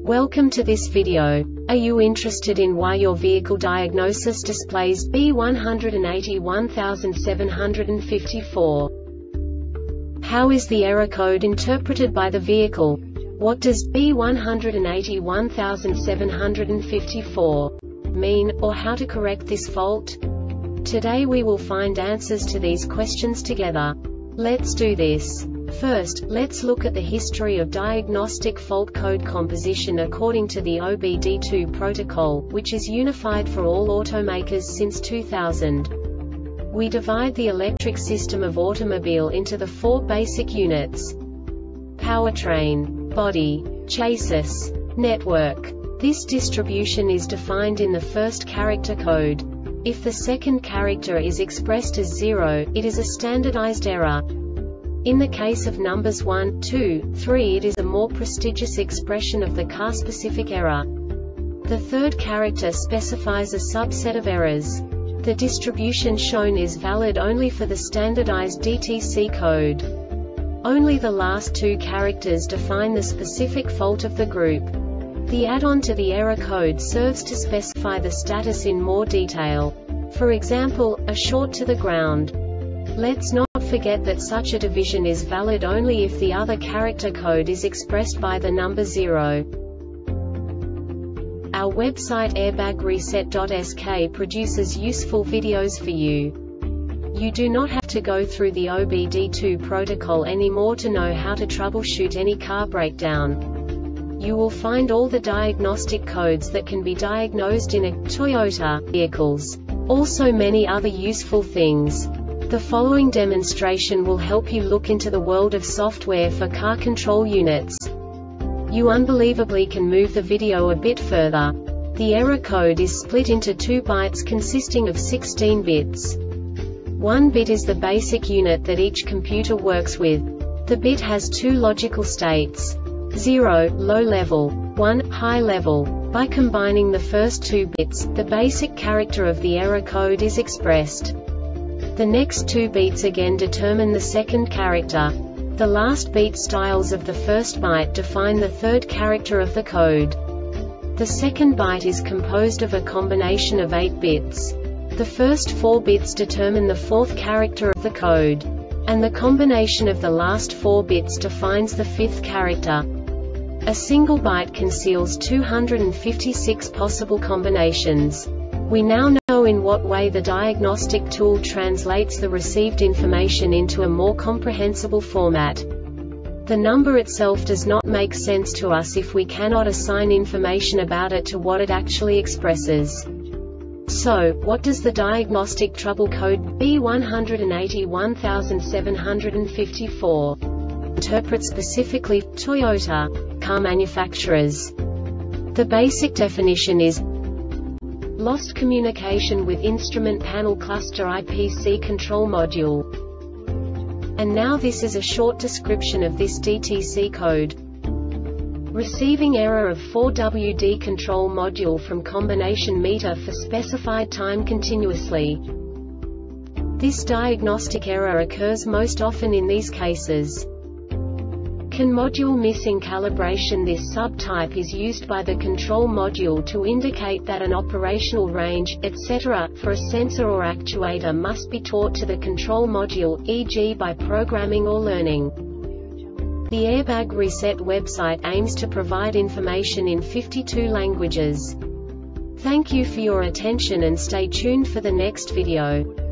Welcome to this video. Are you interested in why your vehicle diagnosis displays B181754? How is the error code interpreted by the vehicle? What does B181754 mean, or how to correct this fault? Today we will find answers to these questions together. Let's do this. First, let's look at the history of diagnostic fault code composition according to the OBD2 protocol, which is unified for all automakers since 2000. We divide the electric system of automobile into the four basic units: powertrain, body, chassis, network. This distribution is defined in the first character code. If the second character is expressed as 0, it is a standardized error. In the case of numbers 1, 2, 3, it is a more prestigious expression of the car-specific error. The third character specifies a subset of errors. The distribution shown is valid only for the standardized DTC code. Only the last two characters define the specific fault of the group. The add-on to the error code serves to specify the status in more detail. For example, a short to the ground. Let's not forget that such a division is valid only if the other character code is expressed by the number 0. Our website airbagreset.sk produces useful videos for you. You do not have to go through the OBD2 protocol anymore to know how to troubleshoot any car breakdown. You will find all the diagnostic codes that can be diagnosed in a Toyota vehicles. Also many other useful things. The following demonstration will help you look into the world of software for car control units. You unbelievably can move the video a bit further. The error code is split into 2 bytes consisting of 16 bits. 1 bit is the basic unit that each computer works with. The bit has 2 logical states: 0, low level, 1, high level. By combining the first 2 bits, the basic character of the error code is expressed. The next 2 beats again determine the second character. The last beat styles of the first byte define the third character of the code. The second byte is composed of a combination of 8 bits. The first 4 bits determine the fourth character of the code. And the combination of the last 4 bits defines the fifth character. A single byte conceals 256 possible combinations. We now know in what way the diagnostic tool translates the received information into a more comprehensible format. The number itself does not make sense to us if we cannot assign information about it to what it actually expresses. So, what does the diagnostic trouble code B181754 interpret specifically for Toyota car manufacturers? The basic definition is lost communication with instrument panel cluster IPC control module. And now this is a short description of this DTC code. Receiving error of 4WD control module from combination meter for specified time continuously. This diagnostic error occurs most often in these cases: can module missing calibration. This subtype is used by the control module to indicate that an operational range, etc., for a sensor or actuator must be taught to the control module, e.g. by programming or learning. The Airbag Reset website aims to provide information in 52 languages. Thank you for your attention and stay tuned for the next video.